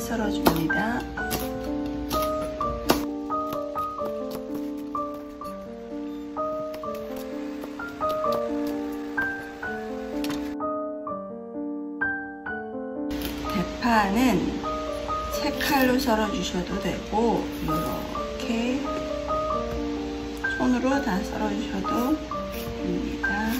썰어줍니다. 대파는 3칼로 썰어주셔도 되고 이렇게 손으로 다 썰어주셔도 됩니다.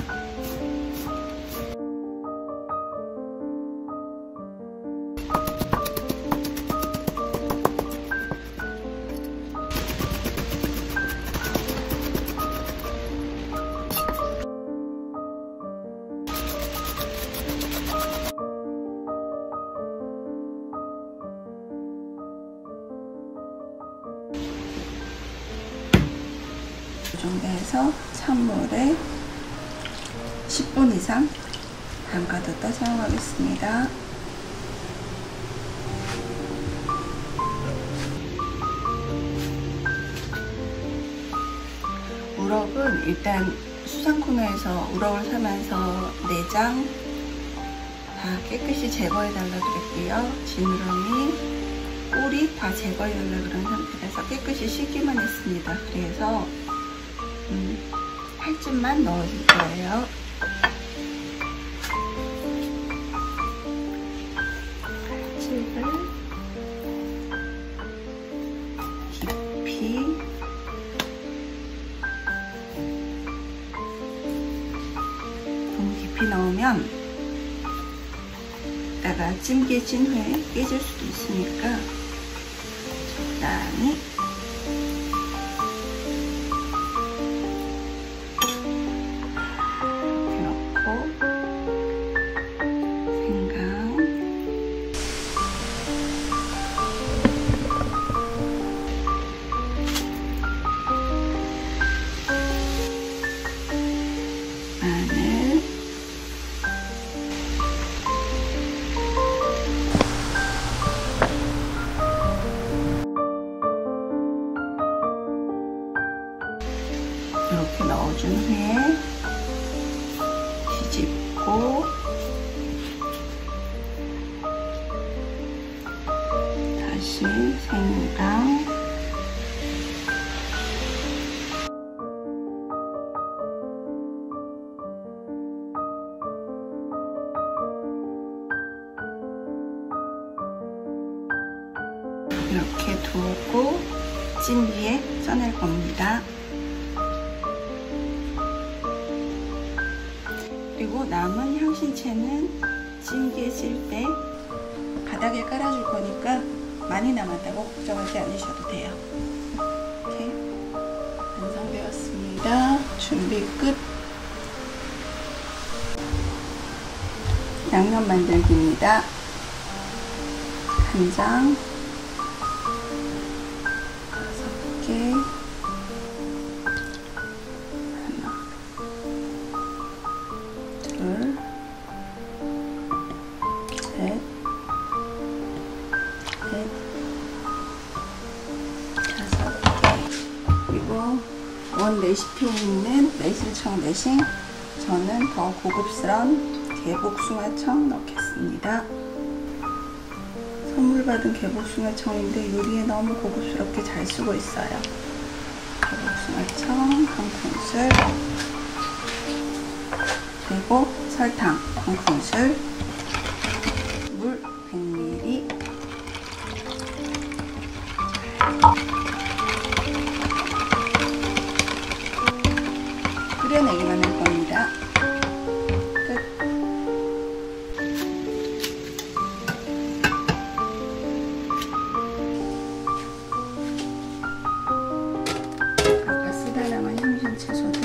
이 정도 해서 찬물에 10분 이상 담가뒀다 사용하겠습니다. 우럭은 일단 수산코너에서 우럭을 사면서 내장 다 깨끗이 제거해 달라고 그랬고요. 지느러미, 꼬리 다 제거해 달라고 그런 상태라서 깨끗이 씻기만 했습니다. 그래서 팔찜만 넣어줄 거예요. 팔찜을 깊이 너무 깊이 넣으면 이따가 찜기에 찐 후에 깨질 수도 있으니까 적당히 이렇게 넣어준 후에 뒤집고 다시 생강, 이렇게 두고 찜기에 써낼 겁니다. 그리고 남은 향신채는 찜기에 쓸 때 바닥에 깔아줄 거니까 많이 남았다고 걱정하지 않으셔도 돼요. 이렇게 완성되었습니다. 준비 끝. 양념 만들기입니다. 간장 5개, 둘, 셋, 넷, 5개. 그리고 원 레시피에 있는 매실청 대신 저는 더 고급스러운 개복숭아청 넣겠습니다. 선물 받은 개복숭아청인데 요리에 너무 고급스럽게 잘 쓰고 있어요. 개복숭아청 한 큰술, 그리고 설탕 한 큰술, 물 100ml, 끓여내기만 할 겁니다. 끝. 아까 쓰다 남은 향신채소들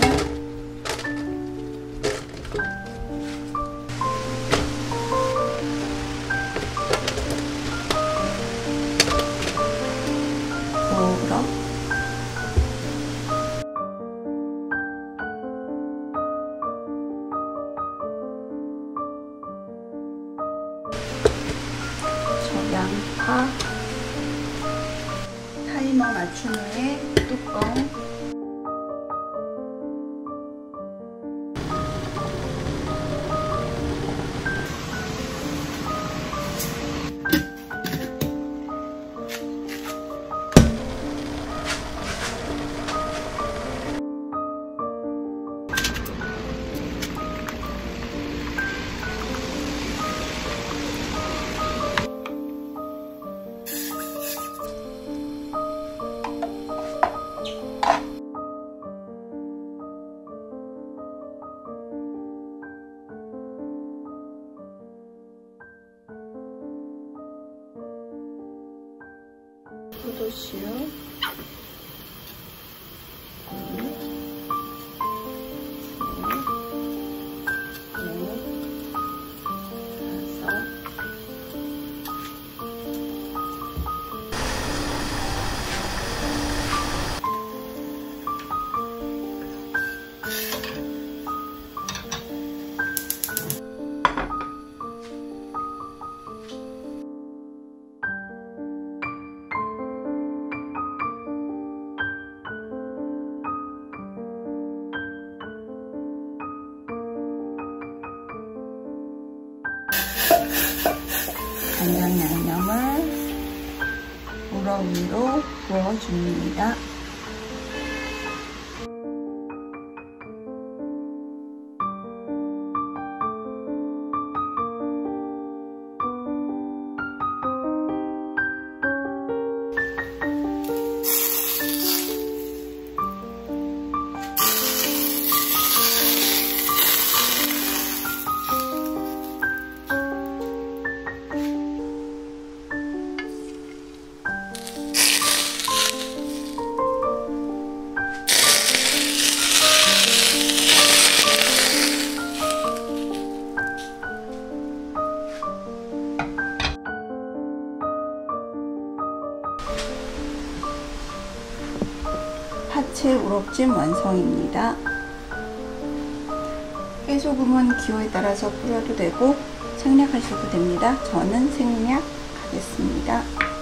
우럭, 양파, 타이머 맞춘 후에 뚜껑, 포도씨유, 간장 양념을 우럭 위로 부어줍니다. 파채 우럭찜 완성입니다. 깨소금은 기호에 따라서 뿌려도 되고 생략하셔도 됩니다. 저는 생략하겠습니다.